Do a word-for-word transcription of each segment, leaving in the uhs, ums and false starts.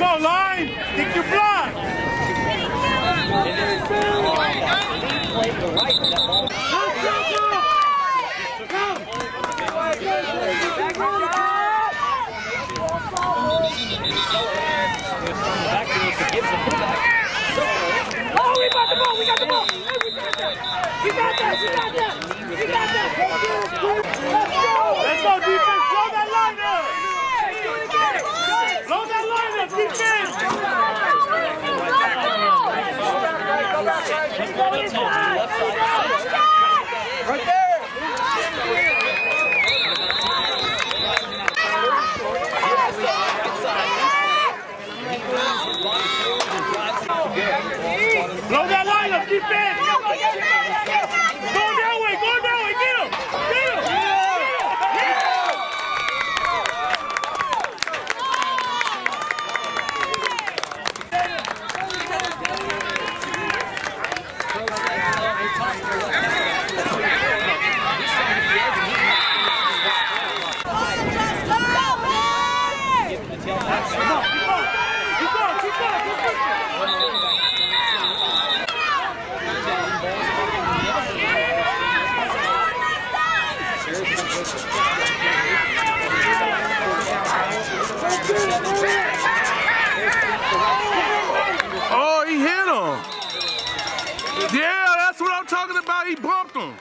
Come on, line. Kick your block. Oh, we got the ball. We got the ball. Hey, we got that. We got that. We got that. We got that. Let's go. Let's go, defense. Blow that line up. Blow that line up, defense. Right there. Blow that line up, defense. Go that way, go that way. Get him. Get him. Oh, he hit him. Yeah, that's what I'm talking about. He bumped him.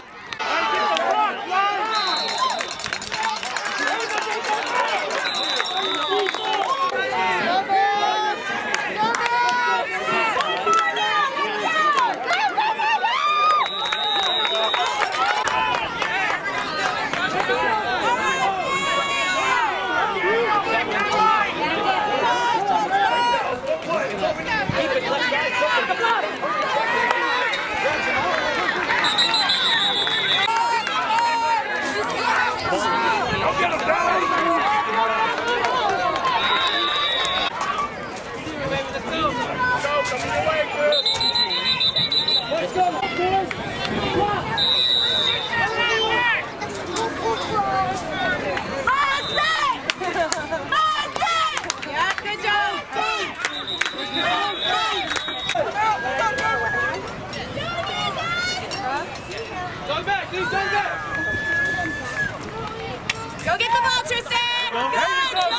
Go get the ball, Tristan! Good, Good job!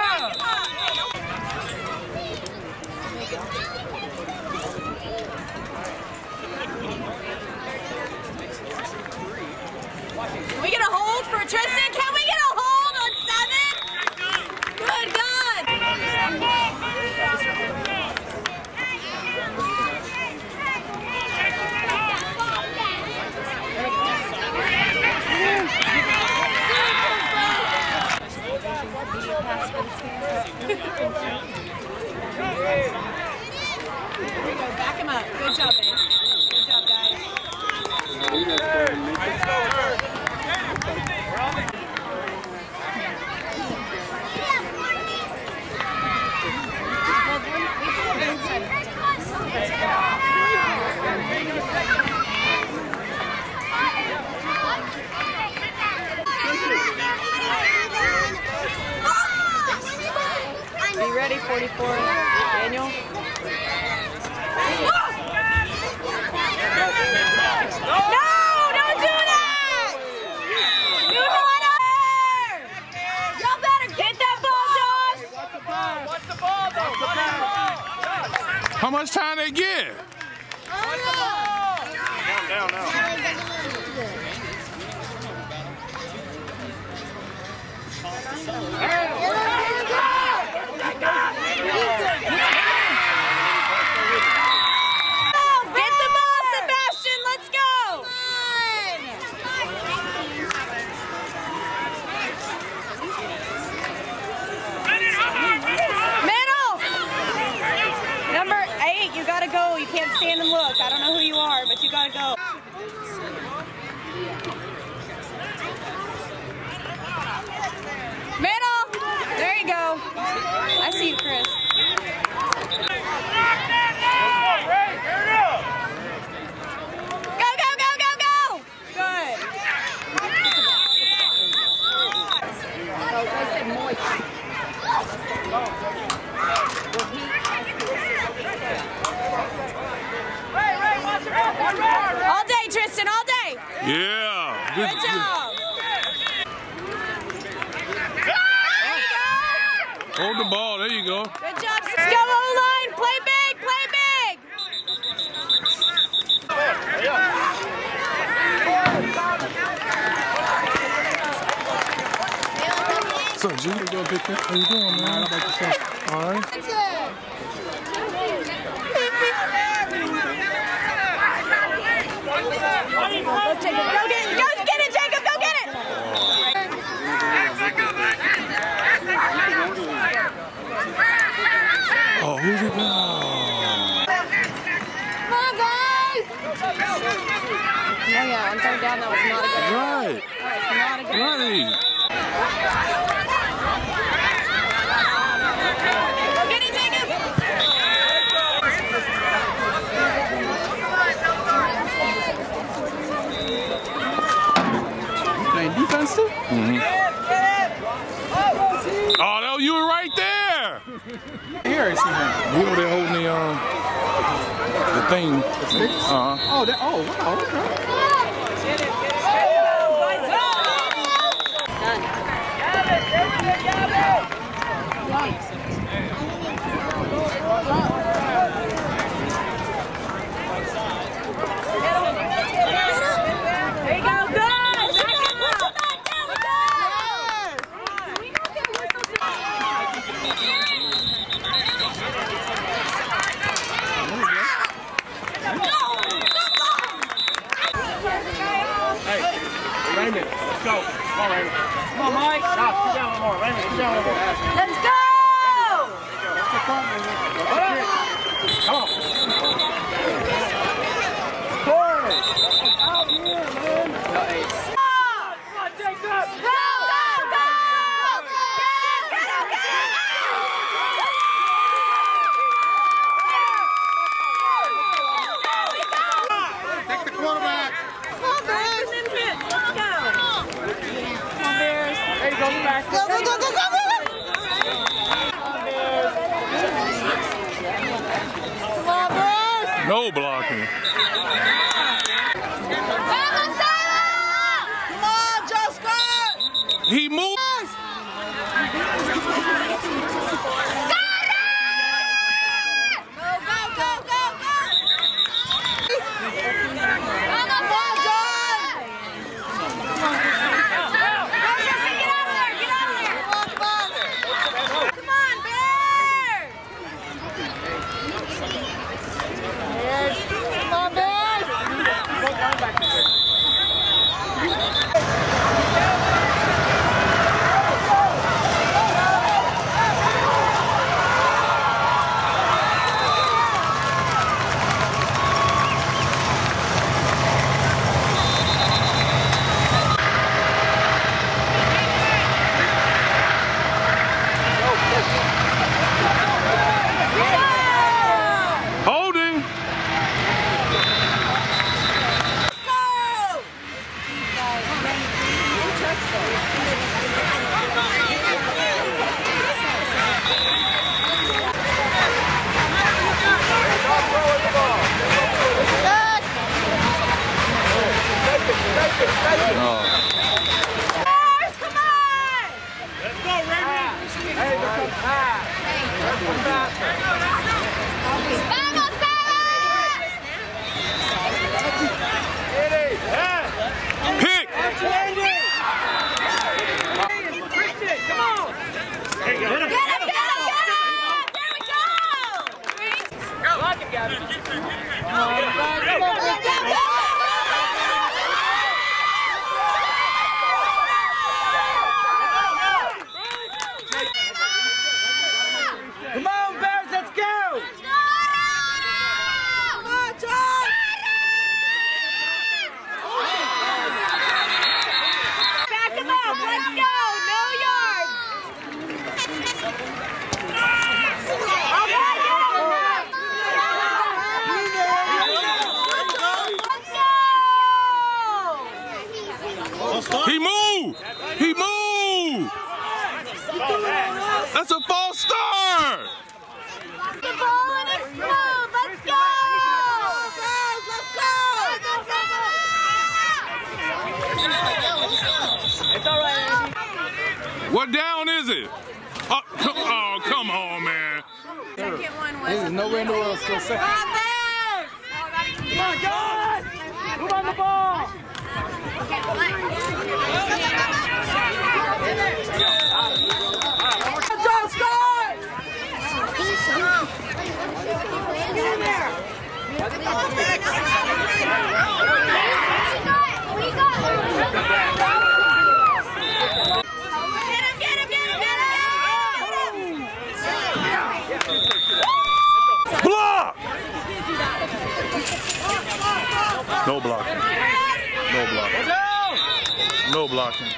Can we get a hold for Tristan? Can we get a hold on seven? Good God! There we go, back him up. Good job, Ace. Good job, guys. Be ready, forty-four. Daniel. No, don't do that! You run over! Y'all better get that ball, Josh! Watch the ball, though. Watch the ball. How much time they get? Watch the ball. Down, down, down. Get the ball, Sebastian! Let's go! Middle! Number eight, you gotta go. You can't stand and look. I don't know who you are, but you gotta go. Middle! There you go. I see you, Chris. Go, go, go, go, go! Good. Oh, I said moist. job. Let's go, O-line. Play big, play big. What's up, G? How you doing, man? How about yourself? All right. Go, Jacob. Go get it. Go get it, Jacob. Go get it. Oh, who's it now? Come on, guys. Oh, yeah. I'm going down. That was not a good one. Right. That was not a good one. Right. Go get it, Jacob. Playing defense too? Mm-hmm. Oh, that, you were right there. Here I see him. He over there holding the um the thing. The sticks? Uh-huh. Oh, that, oh, wow, okay. There you go. Good. Raymond, let's go. Come on, Raymond. Come on, Mike. Stop. Get down one more. Raymond, get down one more. Let's go. Come on. Out here, man. Come on, Jacob. Go, go, go. Get it, get it, get it. Take the quarterback. Come on, Bears. Let's go. Come on, Bears. There you go, back. Go, go, go, go, go, go. Come on, Bears. No blocking. Come on, Justin. He moved. Go, go, go, go, go. Come on, John. Go, Justin, get out of there, get out of there. Come on, Bears. Come on, Bears. Holding. Bears, come on. Let's go, Raymond. Hey, here comes pass. Vamos, Sarah. Pick. Christian, come on. There you go. Hit him. Get him, get him, get him. There we go. Go. Lock it, Gavin. Come on, come on, go, go, go. Come on, Bears, let's go. Come on, John. Back him up. Let's go. No yards. Okay, Let's go. He moved. He moved. That's a false start. The ball and explode. Let's go. Guys, let's go. It's all right, Andy. What down is it? Oh, come, oh, come on, man. Second one was. There's nowhere in the world still second. Come on, God! Move on the ball! John Scott! Get in there! Block! No blocking. No blocking. No blocking.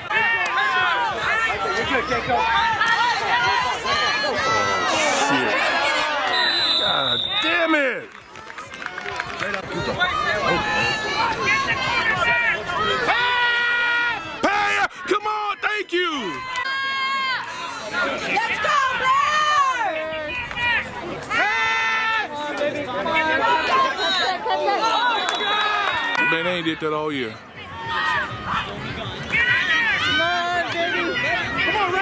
Oh, shit. God damn it! Hey, come on, thank you! Let's go, Man, they ain't did that all year. Come on, baby! Come on,